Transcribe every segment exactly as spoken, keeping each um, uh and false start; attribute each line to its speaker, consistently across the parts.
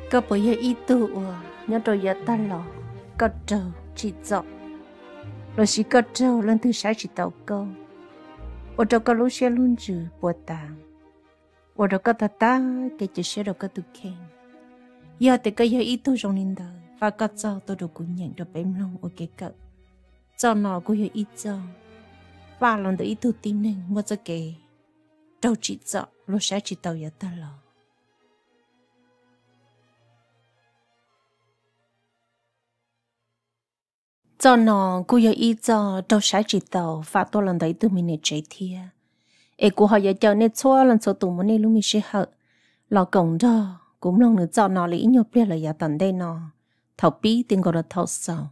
Speaker 1: có bây giờ ít tu nhớ rồi giờ ta lo có trâu chỉ dọc rồi chỉ có trâu lần thứ sáu chỉ tàu câu ở đâu có lúc xe luôn chữ bùa tàng ở đâu có ta ta cái chữ xe đâu có tụ khen giờ thì cái giờ ít tu trong linh đời và có trâu tôi được cũng nhận được bém lòng ở cái cỡ cho nó cũng giờ ít trâu và lần thứ ít tu tin nên mua cho cái trâu chỉ dọc lúc sáu chỉ tàu giờ ta lo cho nó cô yêu ý cho đâu sai chỉ tàu phát tôi lần đấy tụi mình để chạy thia, ấy cô họ giờ chờ nên xóa lần sau tụi mình nên lúc mình sẽ hở, lo cổng đó cũng lòng nữa cho nó lý nhiều biết là giờ tận đây nó thầu bí tiền gọi là thầu sao,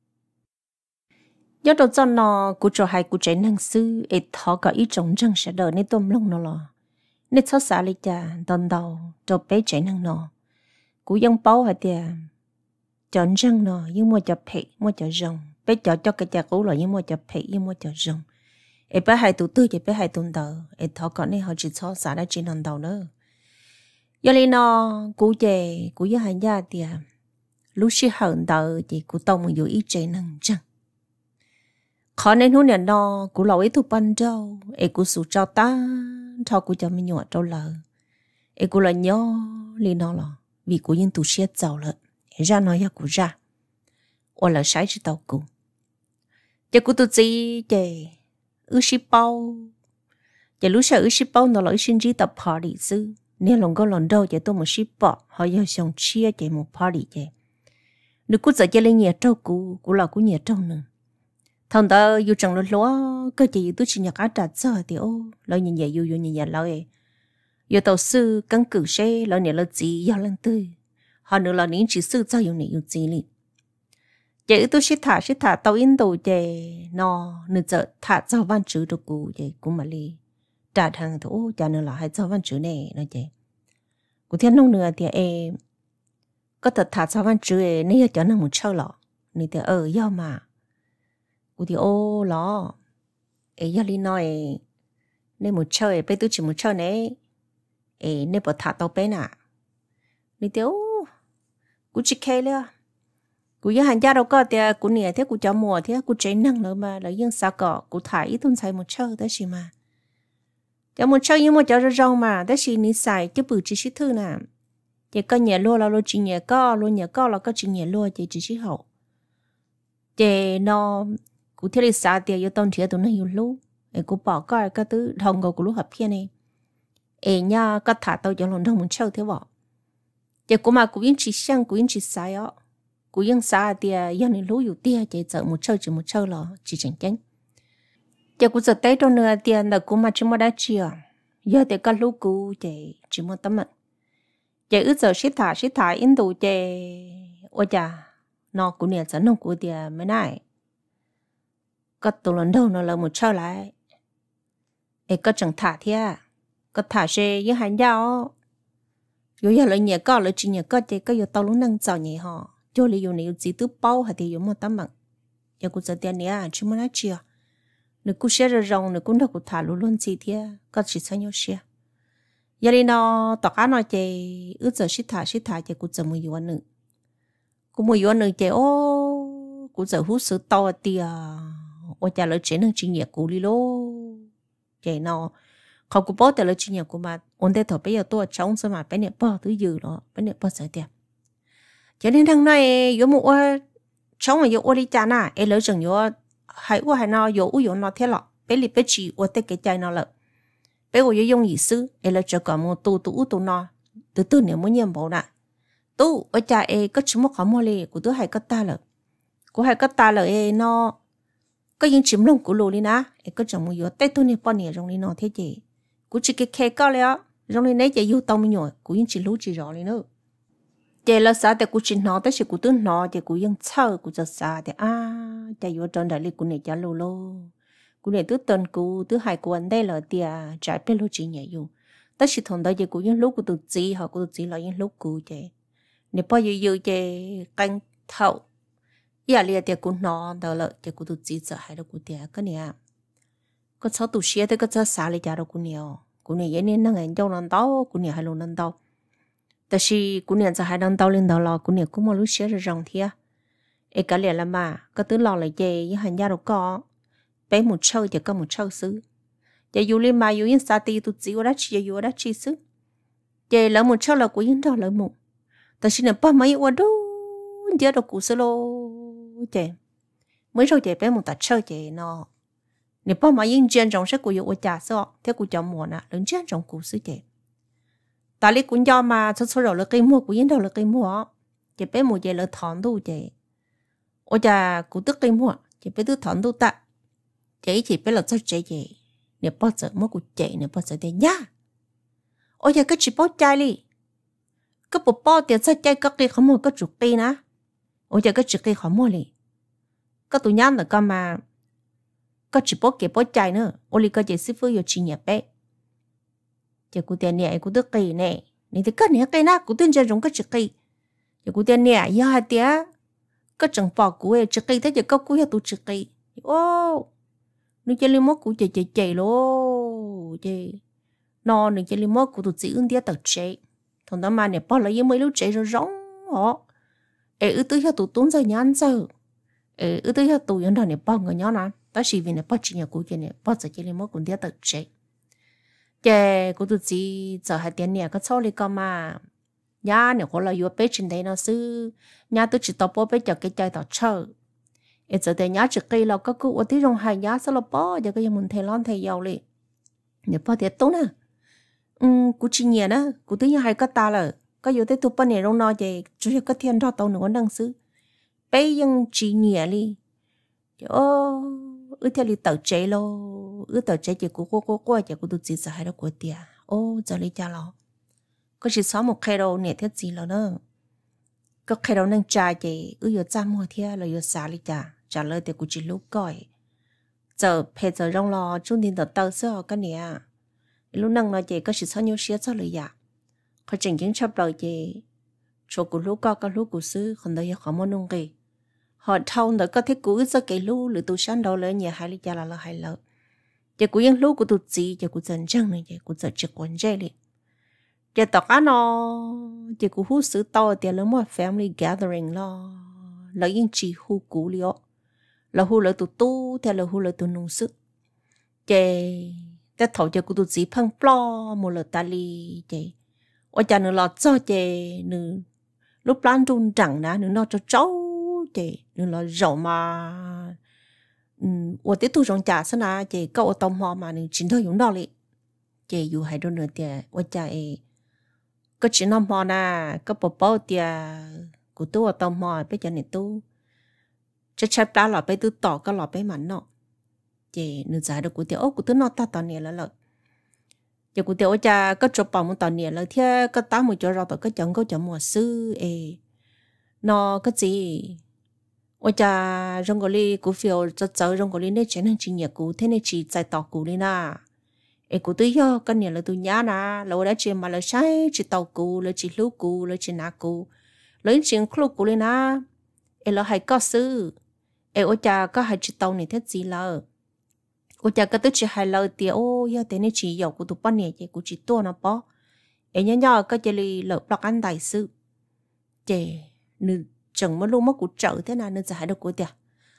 Speaker 1: nhớ đâu cho nó cô cho hai cô chạy năng sư, ấy thọ có ý trọng rằng sẽ đợi nên tôm lòng nó lo, nên xóa xả lấy cha đòn đầu cho bé chạy năng nó, cô dân bao hả tiệt chọn răng nó nhưng mua chập phê mua chợ rồng bé chọn cho cái chả cũ rồi nhưng mua chập phê nhưng mua chợ rồng em bé hai tuổi tư thì bé hai tuổi đầu em thọ còn này họ chỉ cho xả đã trên lần đầu nữa giờ này nó cũ về cũ với hai gia thì lúc xí hận đầu thì cũ tông mình dù ý chế năng răng khó nên hôm nay nó cũ lâu ấy thuộc ban đâu em cũ sụt trao ta thọ cũ cho mình nhọ trâu lờ em cũ là nhớ li nó là vì cũ những tụ xé giàu lợn ra nói ya cụ ra, hoặc là sai chỉ tàu cụ, giờ cụ tụt gì vậy, ước ship bao, giờ lúc sau ước ship bao nó là sinh trí tập party chứ, nếu lòng có lần đầu giờ tôi một ship bỏ, họ giờ xong chia vậy một party vậy, nếu cụ giờ chơi lên nhà trâu cụ, cụ là cụ nhà trâu nữa, thằng đó yêu chẳng lo lo, cái gì tôi chỉ nhắc ăn trả giờ thì ô, lo nhìn nhà yêu yêu nhìn nhà lo ấy, giờ tàu sư căn cứ xe lo nhà lo gì giờ lần tư. Họ nữa là những chỉ sự cho dùng này dùng gì đi, vậy tôi sẽ thả sẽ thả tàu in đồ về nó nữa giờ thả cho văn chữ được cụ vậy cũng mà đi trả thằng thôi trả nữa là hay cho văn chữ này nói vậy, cụ thiên nông nữa thì em có thật thả cho văn chữ này nếu cho nó một châu lọ, này thì ở do mà cụ thì ô lọ, ấy giờ đi nói nên một châu ấy bây tôi chỉ một châu này, ấy nên bỏ thả tàu bé nè, này thì ô cú chỉ kêuเลยcúยังหันยาเราก็แต่กูเนี่ยที่กูจะมัวที่กูใจนั่งเลยมาแล้วยังสักก็กูถ่ายต้นใส่หมดเช่าได้ใช่ไหมจะหมดเช่ายังหมดจะรองมาได้สินิสัยจะปื้จีชิดทื่อน่ะจะก็เหนียวรัวเราจีเหนียวก็รัวเหนียวก็เราก็จีเหนียวรัวจะจีชิดหกจะนอกูที่ได้สาเดียวต้นเทียตัวนั้นอยู่รู้ไอ้กูบอกก็ก็ตื้อทองกูรู้หับเพี้ยนี่เอ็เนี่ยก็ถ่ายตัวจะลงทองหมดเช่าเท่าบอกgiờ cô mà cô yên chỉ sang cô yên chỉ sai á cô yên sai thì giờ này lúaอยู่tia chỉ sợ một châu chỉ một châu là chỉ chẳng chắn giờ cô sợ tết đâu nữa tiền là cô mà chỉ mua đá chia giờ thì các lúa cô chỉ chỉ mua tấm mận giờ ước giờ xí thả xí thả in đồ chỉ ôi chà nó cô nè dẫn nó cô thì mấy này các tổ lần đầu nó là một châu lại ấy các chẳng thả thia các thả xe với hành giao rồi giờ lại nhà có lại chỉ nhà có thì có giờ tao lúc năng chọn nhà họ cho lấy dùng này chỉ tứ bao hay thì dùng một tấm bằng giờ cũng giờ tiền này chỉ muốn nói chia nếu cũng share rồi rong nếu cũng đâu cũng thả luôn luôn gì thì có chỉ sao nhau share giờ đi nó tao cá nói thì ước giờ shit thả shit thả thì cũng giờ mua nhiều nữa cũng mua nhiều nữa thì ô cũng giờ hút sự to thì à ô trả lời chuyện năng chỉ nhà cũng đi lô thì nóเขากูบอกแต่ละชิ้นอย่างกูมาวันเดียวถอดไปเอาตัวช่องสมัยไปเนี่ยป้อตื้อยืดเนาะไปเนี่ยป้อเสียเดียวจะเล่นทางไหนอยู่มั่วช่องมันอยู่อะไรจ้าน่ะเอเลยจังอยู่ให้ว่าให้นออยู่อุ้ยอยู่นอเท่าหรอไปรีบไปจีว่าแต่เกใจนอเลยไปว่าอยู่ยงอีซื้อเอเลยจะก่อนมั่วตู้ตู้ตู้นอตู้ตู้เนี่ยมั่วเยี่ยมบ่น่ะตู้ว่าจ่าเอก็ชิมว่าเขามั่วเลยกูตู้ให้ก็ตาเลยกูให้ก็ตาเลยเอนอก็ยังชิมลงกูรู้เลยนะเอก็จังมั่วอยู่แต่ตู้เนี่ยป้อเนี่ยตรงนี้นอเท่เจกูchỉ cái khe có lẽ trong này nãy giờ yêu tao mới nhồiกูยังchỉรู้chỉ rõ này nữa giờ là saoแต่กูchỉ nóiแต่chỉกูtưởng nói thìกูยังchờกูจะsao thì à giờ yêu trong đại lýกูnày trả lô lôกูnày tứ tuầnกูtứ haiกูanh đây là tia trái bên lô chỉ nhảy yêuแต่chỉ thằng đó giờกูยังlúcกูtự chỉ họกูtự chỉ làยังlúcกูvậy nếu bao giờ yêu vậy canh thầu giờ liền thìกูnói đó là giờกูtự chỉ giờ hai đóกูtia cái này có sáu tụ xe thì có sáu xả lại trả đâu cũng nhiều cũng này vậy nên năng anh trong lần đó cũng nhiều hai lần lần đó 但是姑娘在海当到领导了，姑娘cũng một lúc xíu rồi rong thia. Ê cả liền là mà, có tứ lò là gì, với hành gia đâu có. Bé một sâu thì có một sâu xứ. Và dù lên mà dù yên xa tì tụt dĩ ở đó chỉ dù ở đó chỉ xứ. Và lỡ một sâu là của yên đó lỡ một. Tại xin là ba mấy ở đó, giờ đâu cụ xứ lô. Chè, mới rồi chè bé một tạt sâu chè nó. Nếu ba mấy yên chân rộng sẽ của dù ở chả sợ, theo cụ chọn mùa nè, lớn chân rộng cụ xứ chè. Tại lý cũng do mà số số đầu là cây mua của yên đâu là cây mua. Chè bé một chè là thọn đủ chè. Ôi chà, cụ tức cây mua, chè bé tức thọn đủ tạ. Chè chỉ bé là cho chè chè. Nếu bao giờ mua cụ chè, nếu bao giờ để nhá. Ôi chà, cái chỉ bao chai đi. Cái bộ bao tiền sao chai các cây không mua cái chục cây ná. Ôi chà, cái chục cây không mua đi. Cái tụi nhắn là con mà. Cái chỉ bao kể bao chai nữa. Ôi lý cái chè sư phụ yêu chi nhẹ bé. Chè cụ tiền nhẹ, cụ tức cây nè. Nên thì cái nhẹ cây ná, cụ tên chân rung cái chục cây. Chè cụ tiền nhẹ, yêu hạt tía. Cái chẳng bỏ cụ ấy, chục cây thế chè có cụ hết tụi chục cây. Ô, nếu chè linh mốt cụ chè chè chè lô. Chè. Nó nếu chè linh mốt cụ tụi chỉ ưng tía tật chè. Thằng đó mà nè bỏ lại với mấy lúc chè rồi rong họ. Ê ư tư hết tụi tốn giờ nhán giờ. Ê ư tư hết tụi yên đó nè bỏ người nhó nè. Ta chỉ vì nè bỏ chỉ nhà cụ chè nè, bỏ giờ chè linh mốt cụ tía tật chè. Chè cụ tụi chỉ giờ hai tiền nè, có cho li con mà. Nhà nè, có là yếu bé trên đây nó sư. Nhà tôi chỉ tao bố bé cho cái chai tao chờ. Ê giờ thì nhà trực cây là có cụ ở tí rong hai nhà sao là bó. Giờ cái mình thầy lon thầy giàu li. Nè bỏ thiệt tốt nè. Ừm, cụ chỉ nhẹ đó. Cụ tự nhiên hai cái ta là. Có yếu tế tụi bà nè rong nó vậy. Chú hiểu cái thiên đó tao nữa năng sư. Bé nhưng chỉ nhẹ li. Ô, ư theo li tàu chế lô. Ư tàu chế chỉ cụ cô cô cô. Giờ cụ tụi chỉ sợ hai đó của tìa. Ô, giờ li cha lo. Có chỉ xóa một khay đồ nè thiết gì là nữa. Có khay đồ nâng trà thì ư yếu cha mua thiết là yếu xá li chà. Trả lời thì cũng chỉ lúc gọi. Giờ phê giờ rong lo chung tin tờ tờ sơ cái nè. Lúc nâng nói thì có chỉ xóa nhiều xía cho lời dạ. Có trình kiến chấp lời thì chỗ của lúc có có lúc của sư không thấy khó mua nông kỳ. Họ thâu nữa có thể cúi ra cái lúc lửa tù sáng đầu lời nhà hai li chà là là hai lợ. Thì cũng những lúc của tụt gì thì cũng dần chân này thì cũng dần trực quần dây đi. Giờ tao cá nó chỉ cũng hút sự to thì là một family gathering lo là những chỉ hút cũ liao là hút lại tụ tu thì là hút lại tụ nung sức chị ta thầu cho cô tụ chỉ phăng plo một lần ta li chị ở nhà nữa là cho chị nữa lúc plan run chẳng ná nữa nó cho cháu chị nữa là rậu mà ở tiếp tục rong trả sao na chị câu ở tông hoa mà nữa chính thôi dùng đó li chị dù hay đâu nữa thì ở nhà ấy có chuyện nằm mò nè, có bộ bao tiền của tôi ở tàu mò bây giờ này tôi chắc chắc đã là bây tôi tỏ cái lọ bây mặn nọ, chị nửa giải được của tôi của tôi nó ta tàu nè là lợi, giờ của tôi cha có chụp bằng một tàu nè là thế có tám mươi chỗ rồi tôi có chọn có chọn mùa sư, ê, nó cái gì, ôi cha trong cái ly của phiếu cho cháu trong cái ly này chuyện hành trình nhà cũ thế này chỉ giải tàu cũ đi na. Ê cụ tôi yo cái này là tôi nhá na lâu đã chuyện mà là sai chỉ tàu cụ là chỉ lú cụ là chỉ nà cụ lấy chuyện khúc cụ lên na ê là hay có sư ê ôi cha có hay chỉ tàu này thế gì là ôi cha cái tôi chỉ hay lời tiền ô ya thế này chỉ giàu của tôi bao nhiêu chị cụ chỉ tua nó bỏ ê nhá nhá cái chỉ là lợp lọc ăn đại sư chị nữ chẳng mất luôn mất cụ trợ thế nào nên giải được của tiền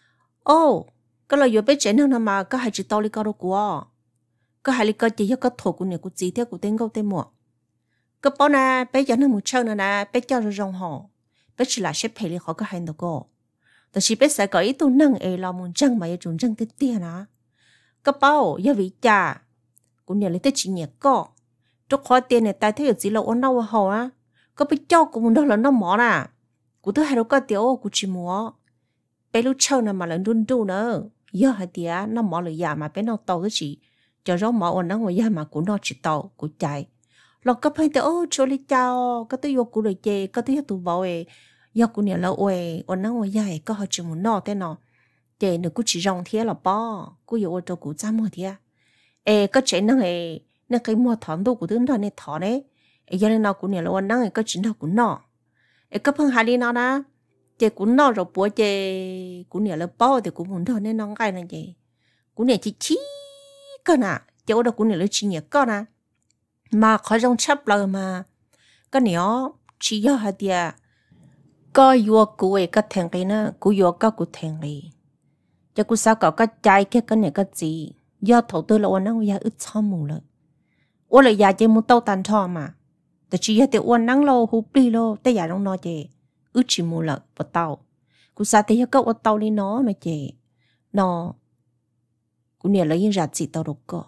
Speaker 1: ô cái lời vừa biết chuyện hơn mà có hay chỉ tàu đi cao đâu của có hai lý cơ chỉ cho có thuộc của người của chị theo của tên câu tên mùa có bao na bé cho nó một trâu nữa nè bé cho rồi rong họ bé chỉ là xếp hệ lý họ có hành được côแต่chỉ bé sẽ có ý tu năng ấy là muốn trăng mà chúng trăng tới tiền à có bao giờ vì cha của người lấy tới chỉ nhẹ co chúc khó tiền này tại thế gì là ôn đâu họ á có bé cho của mình đó là nó mỏ nè của tôi hay đâu có tiền của chị mua bé lúc trâu nè mà là đun đun nữa giờ hai tiền nó mỏ là già mà bé nó tàu tới chị cho rõ mọi ổn năng ngoài mà của nó chỉ tàu của chạy, lọc cấp hay tới cho đi chào, có tới vô của đời chê, có tới tụ bảo ấy, do của nhà là ơi, ổn năng ngoài dài có họ chỉ muốn nó thế nào, chê nữa cũng chỉ rong thế là bao, cũng yêu cho của cha mua thế, ê có chuyện năng ấy, năng cái mua thằng đâu của đứa đó này thằng đấy, ê giờ này nào của nhà là ổn năng ấy có chuyện nào của nó, ê cấp hơn hai đi nào nè, chê của nó rồi bữa chê của nhà là bao thì cũng muốn thôi nên nó ngay là gì, của nhà chỉ chi cái nè, chỗ đó cũng là chỉ nhẹ con nè, mà khỏi trong chấp lời mà cái nhỏ chỉ do hạt địa có vô cụ ấy cái thằng cái nó cụ vô có cụ thằng này cho cụ sao có cái trái cái cái này cái gì do thầu tư là ôn năng ya ít xong mù rồi ôn là ya chỉ muốn tàu tàn thọ màแต่chỉ là tiểu ôn năng lo hụp đi loแต่ya don't nói gì ít chỉ mù rồi bắt tàu cụ sao thì cái ôn tàu đi nó mà chị nó cụ nhớ là yên ra chỉ tàu được cơ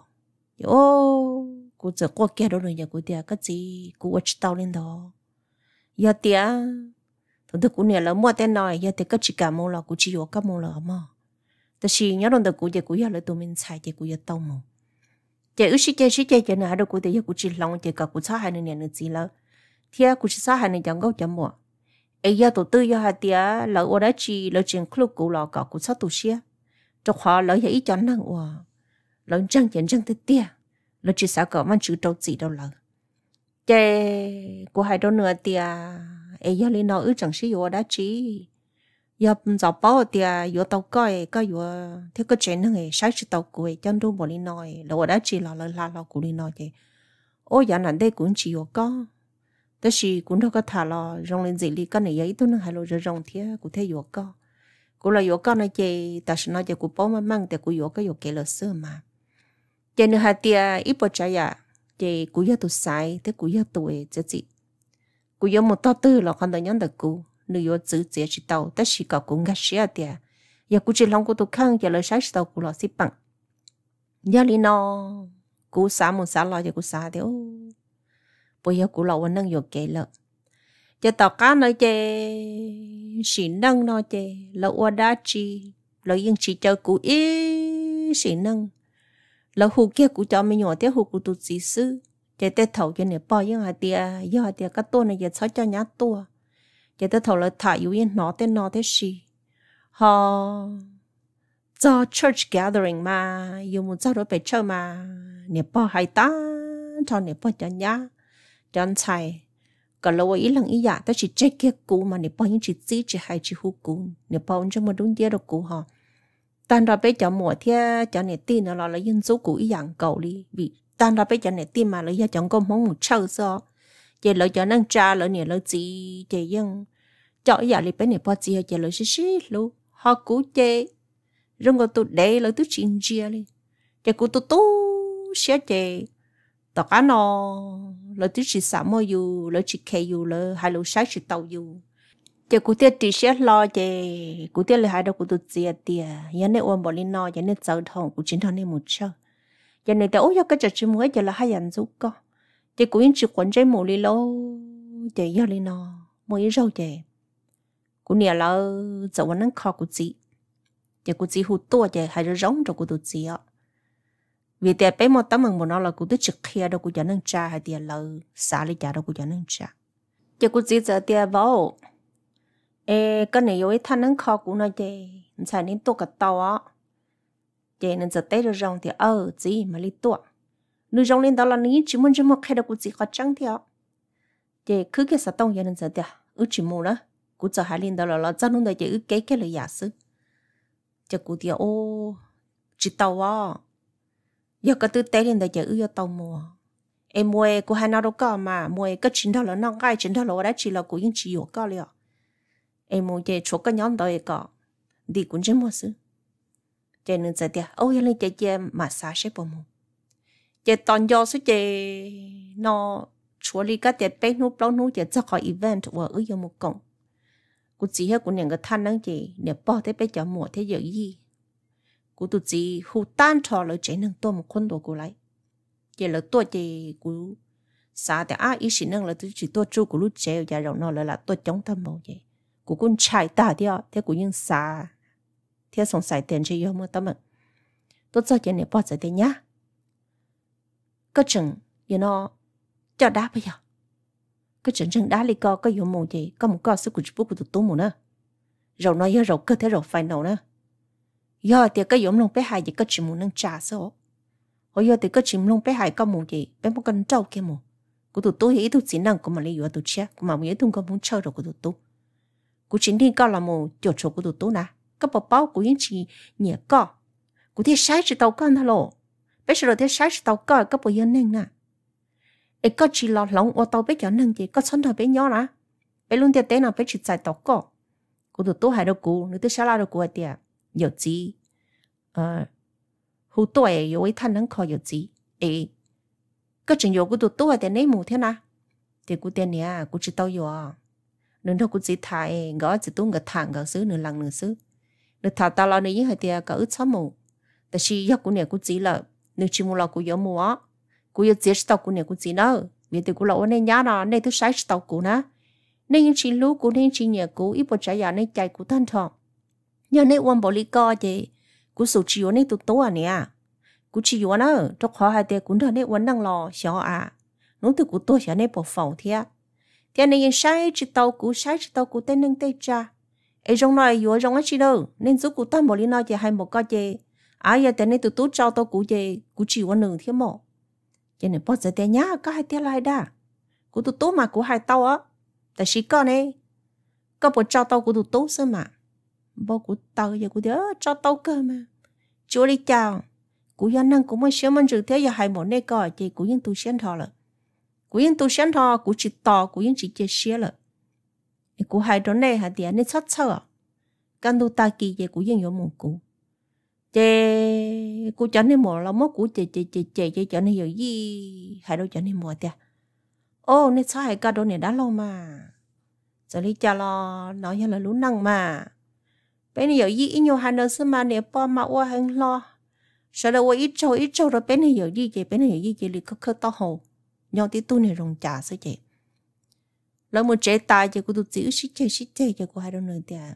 Speaker 1: ô cụ giờ qua kia đó rồi giờ cụ tiệt cái gì cụ watch tàu lên đó giờ tiệt thôi tôi cũng nhớ là mua tên nói giờ tiệt cái chỉ cả mua là cụ chỉ có cái mua là màแต่是nhớ đồng cụ giờ cụ giờ là tụi mình xài giờ cụ giờ tàu mà giờ ước sĩ giờ sĩ giờ giờ nào đó cụ giờ cụ chỉ lòng giờ cả cụ sao hai người nữa gì là thì cụ chỉ sao hai người chẳng có chấm mua ấy giờ tụi tôi giờ hai tiệt là ở đó chỉ là chuyện club cụ là cả cụ sao tụi xia cho họ lợi ý cho năng hòa lợi chân chân chân tới tiệt là chỉ sao cả mà chữ đâu gì đâu là cái của hai đứa nữa tiệt ấy giờ lên nó ước chẳng sĩ ở đó chỉ giờ giờ bảo thì giờ tàu coi coi giờ theo cái chuyện này sai sự tàu cuối chân đu bỏ đi nói là đã chỉ là là là là của đi nói vậy ôi giờ này đây cũng chỉ có cóแต่是cũng đâu có thà là rong lên gì đi cái này ấy tôi nói hay là rong thế cũng thấy giờ có cũng là giờ có này chị tại sao nói chị cũng bảo mà mangแต่cũng giờ có giờ kể là sớm mà chị nữa hai tia ít bao trái à chị cũng giờ tôi sai thế cũng giờ tôi chứ gì cũng giờ một tao tư là con đời nhắn được cũng nếu có chữ chỉ chỉ tàu, tất chỉ có cũng gắt xía tiệt, giờ cũng chỉ lòng của tôi khăng giờ lời sai tàu cũng là xí bằng, giờ li nó cũng xả một xả lo giờ cũng xả theo, bây giờ cũng làวันnăngយកគេ了, giờ tàu cá nói chơi, xí năng nói chơi, là ở đó chỉ, là yên chỉ cho cũng ít xí năng, là hồ kia cũng cho mình nhỏ theo hồ của tôi chỉ sư, giờ tết thầu cho nên bao nhiêu hạt tiệt, giờ hạt tiệt cái tô này giờ sáu cho nhát tô. Giờ tôi thầu là thả yếu yên nó tên nó thế gì họ cho church gathering mà yêu một giáo đối bề chơi mà nè bao hai ta cho nè bao cho nhá cho chạy còn lâu ý lần ý dạ tôi chỉ check kia cũ mà nè bao những chỉ chỉ chỉ hai chỉ hú cũ nè bao cho mà đúng dia được cũ họ tan ra bé cho mùa thế cho nè tin nó là yên số cũ ý dạng cầu đi bị tan ra bé cho nè tin mà lấy ra chẳng có món một trâu sao giờ lợi cho năng tra lợi nè lợi gì chị dân cho giờ lại bên này bao giờ giờ lợi xí xí luôn họ cú chơi rồi còn tụi đấy lợi tụi chuyện chia đi giờ cú tụi tú xé chơi tất cả nó lợi tụi chỉ sắm mua dù lợi chỉ khay dù lợi hai lô sai chỉ tàu dù giờ cú tiệt chỉ xé lo chơi cú tiệt lợi hai đâu cú tụi chia tiệt giờ này ôm bỏ lên nó giờ này giao thông cú chính thằng này một chỗ giờ này tao ôi cái chuyện chỉ mới giờ là hai anh giúp co giờ cú yên chỉ quấn trái mù đi lâu giờ giờ lên nó mới rau chơi cú nè là dạoวันนั้น khó cú gì giờ cú gì hụt tua giờ hay là rong rồi cú tụt gì á vì thế bé một tấm bằng một nó là cú tụt trực kia đâu cú cho nên cha hay tiền là xả đi trả đâu cú cho nên cha giờ cú gì giờ tiền vào ê cái này yêu thanh năng khó cú nói chơi xài nên tua cả tàu á giờ nên giờ tết rồi rong thì ờ gì mà đi tua nếu rong lên đó là ní chỉ muốn chỉ một khi đâu cú gì khó trắng theo giờ cứ cái sao tông giờ nên giờ tiền ước chỉ mua nữa cú giờ hai linh đó là là chân luôn đấy chỉ ước cái cái lời giả sử cho cú thì ô chỉ tàu á giờ cái tư tế lên đấy chỉ ước tàu mua em mua cú hai nào đâu có mà mua cái chuyện đó là nó cái chuyện đó là đã chỉ là cú những chỉ có có liền em mua cái chỗ cái nhóm đó có đi cũng chỉ mua sự cho nên giờ thì ô giờ lên chỉ chỉ mà sao sẽ bao mua chỉ toàn do số chỉ nó chỗ đi cái tiền bé nút bao nút chỉ cho khỏi event và ước giờ một cộng cú chỉ hết cú nhận cái thanh năng gì để bỏ thế bé cho mùa thế giờ gì cú tụt chỉ hù tan trò lời chế năng tôi một con đồ cú lại giờ là tôi chỉ cú xả để ai ý xin năng là tôi chỉ tôi chú cú lúc chế giờ rồi nó là là tôi chống tâm màu vậy cú cũng chạy ta theo thế cú nhưng xả thế xong xài tiền chỉ yêu mà tâm mà tôi cho chuyện này bỏ ra thế nhá cái chừng you know cho đá bây giờ cái chuyện chân đá li co có dụng mù gì có một con sức của chú của tụi tôi mù nữa rồi nói giờ rồi cơ thể rồi phải nấu nữa giờ thì cái dụng lòng bé hai gì có chuyện mù nâng trà số hồi giờ thì cái chuyện lòng bé hai có mù gì bé một con trâu kia mù của tụi tôi ý tụi chỉ năng của mà lý do tụi chết của mà muốn tụi con muốn chơi rồi của tụi tôi của chính đi co là mù chỗ chỗ của tụi tôi nè các bảo bảo của những chị nhẹ co của thế sai chỉ tàu con thôi lộ bé rồi thế sai chỉ tàu con các bảo yên nè ê có chỉ lo lòng ô tàu bé cho nâng gì có sẵn thôi bé nhỏ nè bé luôn tiệt tế nào bé chỉ chạy tàu cỏ cô tụt tố hai đâu cô nữa tới sao la đâu cô tiệt nhiều gì ờ hú tuổi yếu ấy thanh nắng khỏi nhiều gì ấy cái chuyện yếu cô tụt tố hai tiệt này mù thế nào thì cô tiệt nè cô chỉ tao yếu nên đâu cô chỉ thải gõ chỉ tung cái thằng cái xứ nửa lần nửa xứ nửa thảo tao lo nửa những hai tiệt cái ướt xóa mùแต่ชีอยากกูเนี่ยกูจีละนึกชิมูเรากูยอมมัวกูอยากเสียสตอกูเนี่ยกูจีเนอะเวียแต่กูเราว่าในย่าน่ะในทุกสายสตอกูนะในยังชิลูกูในชิเนี่ยกูอีปวดใจอยากในใจกูท่านทองยังในวันบริกรเจกูสูชิวในตัวตัวเนี่ยกูชิวนะทุกข้อให้แต่กูเดินในวันนั่งรอเสียวอ่ะนู้นตัวกูตัวเสียในปวดฝ่าเทียเทียในยังใช้จิตตัวกูใช้จิตตัวกูเต้นนึงเต้จ้าไอ้ตรงนั้นอยู่ตรงนั้นชิโดnên giúpกูตั้งบริโนจะให้หมดก็เจai giờ tên này tụi tụi cháu tao cũng vậy cũng chỉ quan nương thêm một cho nên bao giờ tên nhá có hai tên lại đã cũng tụi tụi mà cũng hai tao á tại chỉ con này có bộ cháu tao cũng tụi tụi sao mà bao cũng tao giờ cũng nhớ cháu tao cơ mà chúa đi chào cũng giờ năng cũng mới sớm mình chữ thế giờ hai một này coi thì cũng những tụi xem thọ rồi cũng những tụi xem thọ cũng chỉ tao cũng những chỉ chia sẻ rồi cũng hai đứa này hai đứa này sát sao căn tụi ta kỳ vậy cũng những有một cũng chê cô chẳng nên mua là mất của chê chê chê chê chê chẳng nên hiểu gì hay đâu chẳng nên mua tiệt ô nên sao hay cả đồ này đã lâu mà giờ đi cha lo nói như là lú năng mà bên này hiểu gì ít nhiều hàng nữa xưa mà nè po mà qua hàng lo sợ là qua ít trâu ít trâu rồi bên này hiểu gì vậy bên này hiểu gì vậy thì khơi khơi to hồ nhau tí tu này rồng trà sao vậy lỡ một chế tài thì cô tụt giữ xích chê xích chê cho cô hai đứa nữa tiệt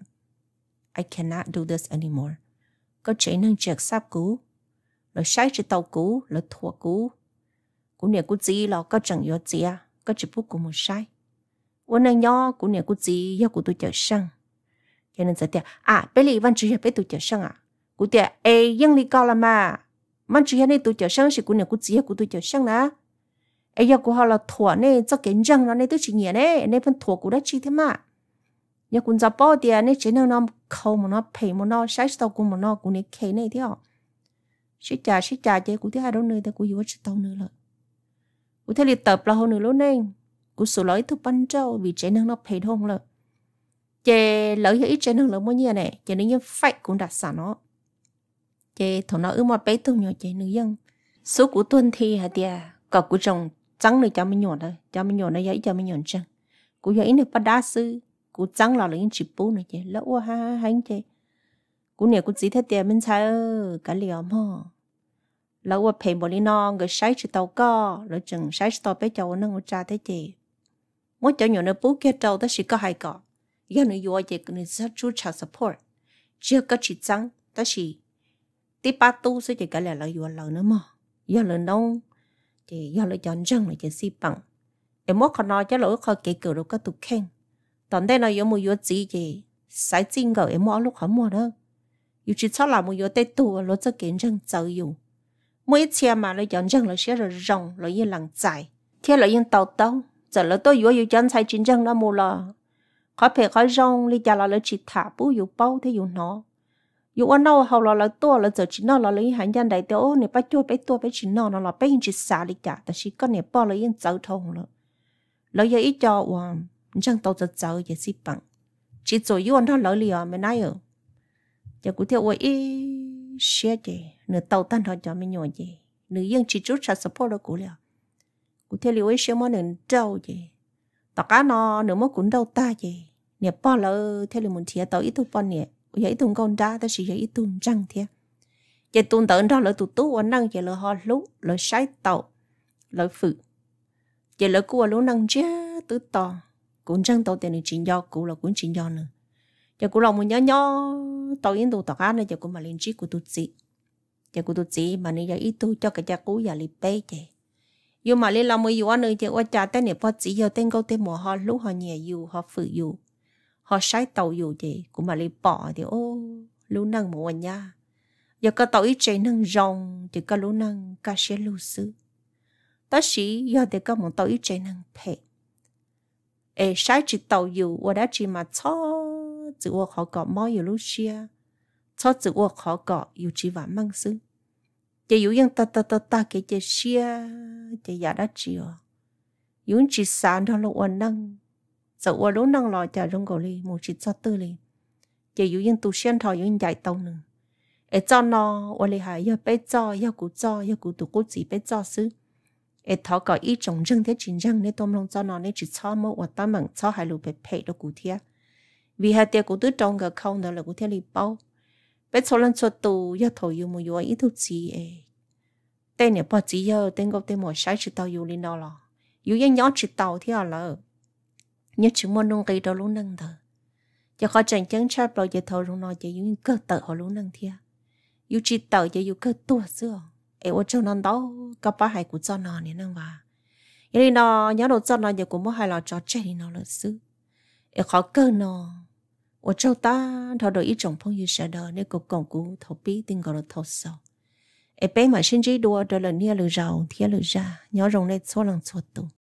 Speaker 1: I cannot do this anymore có chế năng chẹt sáp cũ là sai chỉ tàu cũ là thua cũ cũ này cũ gì là có chẳng yếu gì à có chỉ bút của một saiวันนั้นย่อกูเนี่ยกูจีย่อกูตัวเจอช่างcho nên giờ tiệt à bây giờวันจีbâyตัวเจอช่างอ่ะกูtiệtเอ้ยังลีก่อนละมาวันจีเนี่ยตัวเจอช่างสิกูเนี่ยกูจีกูตัวเจอช่างนะไอ้ย่อกูเขาเราถั่วเนี่ยจะเก่งจังแล้วเนี่ยตัวจีเนี่ยเนี่ยเนี่ยเป็นถั่วกูได้ชีที่มาย่อกูจะป้อเดียเนี่ยเจ้าเนี่ยน้องเขามันน้องเพย์มันน้องใช้ตัวกูมันน้องกูเนี่ยเคเนี่ยที่อ่ะชิจ่าชิจ่าเจ้ากูที่ให้เราเนี่ยแต่กูอยู่ว่าชิตัวเนี่ยเลยกูที่เรียนเติบเราหนึ่งแล้วเนี่ยกูสูลอยทุบปั้นเจ้าvì chế năng nó phê thông了chế lỡ cho ít chế năng là bao nhiêu này chế nếu như phải cũng đặt sẵn nó chế thằng nó ư một bé tôi nhỏ chế nữ dân số của tuần thì hả tia còn của chồng trắng này cho mình nhọn thôi cho mình nhọn nó giấy cho mình nhọn chăng của giấy này bắt đá sư của trắng là những chip bố này chế lỡ ha ha hành chế của này của chỉ thế tia mình sai cả liều mà lỡ qua phê bỏ đi non người sai chỉ tàu co lỡ chừng sai tàu bé cháu nó ngồi tra thế chế mỗi chỗ nhỏ nó bố kia trâu ta chỉ có hai cọ, giờ nó vô chỉ cần rất chú trọng support, chưa có chỉ trắng ta chỉ tiếp ba tu sẽ chỉ cái là lợi vô lợi nữa mà, giờ lợi nông thì giờ lợi chọn răng là chỉ xí bằng, em mỗi con nói cho lỗi khỏi kể cỡ đâu có tụ khen, tận đây là có một vô gì gì, sai chính gạo em mỗi lúc không mua đâu, dù chỉ cho là một vô tết tu lỗi cho kiến răng giàu dù, mỗi xe mà lợi chọn răng là sẽ rồi rong lợi như lằng dài, theo lợi như tàu tàu giờ là tôi vừa vừa chân sai chiến tranh đó mua là khỏi phải khỏi rong đi chả là lấy chỉ thả bố vừa bao thế vừa nó vừa ăn đâu hầu là là tôi là giờ chỉ nó là lấy hành dân đại tiêu này bắt chua bắt tôi bắt chỉ nó nó là bắt chỉ xả đi chảแต่chỉ có này bao lấy yên giao thông rồi lấy giờ ít cho và chân tàu giờ giờ giờ xí bằng chỉ rồi vừa ăn đó lấy liền mà nãy ở giờ cũng theo vậy share gì nửa tàu tan thôi cho mình nhỏ gì nửa yên chỉ chút cho support đó cũng liền cụ thể liệu ấy xem món nền trâu gì, tất cả nó nửa món cuốn đâu ta gì, nè bao lỡ theo liệu muốn thiệt tao ít tu bao nè, vậy tu con đa ta chỉ vậy tu răng thiệt, vậy tu tận đó lỡ tu tu anh năng vậy lỡ họ lú lỡ sái tàu, lỡ phự, vậy lỡ cua lú năng chứ tứ to, cuốn răng tàu tiền chuyện do cụ là cuốn chuyện do nữa, vậy cụ lòng một nhớ nhớ tàu yên tu tất cả này vậy cụ mà lên trí của tu gì, vậy cụ tu gì mà này vậy ít tu cho cái cha cú giờ li bê vậy. Dù mà lên lòng mới dù anh ơi chứ ở cha tên này bao chỉ giờ tên câu tên mùa họ lúc họ nhẹ dù họ phự dù họ sái tàu dù gì cũng mà lên bỏ thì ô lúc năng mùa nha giờ có tàu ít chạy năng rong thì có lúc năng cá xe lưu sư tất sĩ giờ thì có một tàu ít chạy năng phê ê sái chỉ tàu dù ở đó chỉ mà cho chỉ ở họ có mối dù lúc xia cho chỉ ở họ có dù chỉ vả mang sư chỉ dụ những ta ta ta ta cái chỉ xia chỉ giả đã chịu, những chỉ sản đó là ổn năng, sợ qua lúc năng lo chả rong gọi li một chỉ cho tư li chỉ yêu yên tu xuyên thọ yêu yên dạy tàu nữa ở cho nó qua li hải yêu bé cho yêu cụ cho yêu cụ tu cụ chỉ bé cho xứ ở thọ có ý trồng rừng thế chính rừng nên tôm long cho nó nên chỉ cho một và tám bằng cho hai lục bé phê đó cụ thiệt vì hai tiệc cụ tứ trong cái không đó là cụ thiệt li bao bé số lần số tu yêu thọ yêu một yêu ý tu chỉ ấy tên này bao chỉ yêu tên gốc tên một sai chỉ tàu yêu lên đó là yêu yên nhỏ chỉ tàu thì là nhớ chúng muốn nông cây đó luôn nâng thở cho khó chẳng chẳng chấp rồi giờ thầu luôn nói cho yêu cơ tự họ luôn nâng thia yêu chỉ tự cho yêu cơ tua xưa em ở trong non đó các bác hay của cho nó này nâng vào vậy nó nhớ đồ cho nó giờ cũng muốn hay là cho chơi nó là xứ em khó cơ nó ở trong ta thầu đổi ý trọng phong yêu sợ đời nên cuộc cộng cú thầu bí tình gọi là thầu sầu em bé mà sinh trí đua đó là nia lừa rào thia lừa ra nhớ rồng lên số lần số tụ